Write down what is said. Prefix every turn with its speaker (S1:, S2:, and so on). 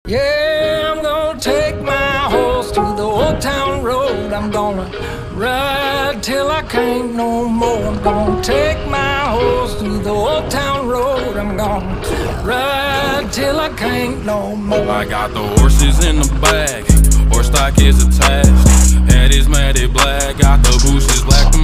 S1: Yeah, I'm gonna take my horse to the old town road. I'm gonna ride till I can't no more. I'm gonna take my horse to the old town road. I'm gonna ride till I can't no more.
S2: I got the horses in the bag, horse stock is attached. Head is matted black, got the bushes black.